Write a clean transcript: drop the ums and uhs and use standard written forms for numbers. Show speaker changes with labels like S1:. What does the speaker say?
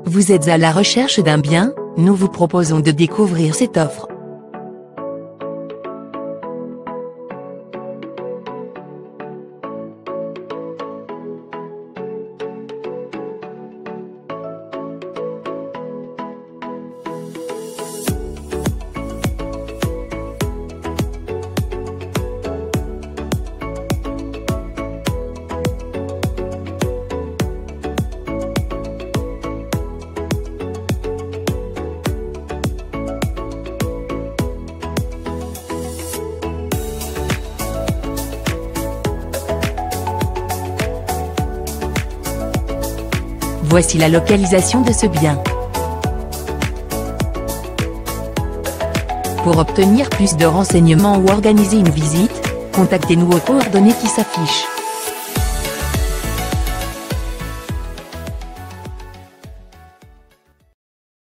S1: Vous êtes à la recherche d'un bien? Nous vous proposons de découvrir cette offre. Voici la localisation de ce bien. Pour obtenir plus de renseignements ou organiser une visite, contactez-nous aux coordonnées qui s'affichent.